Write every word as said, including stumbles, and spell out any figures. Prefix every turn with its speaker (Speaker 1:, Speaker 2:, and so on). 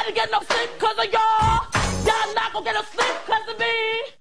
Speaker 1: ain't get no sleep cause of y'all. Y'all not gonna get no sleep cause of me.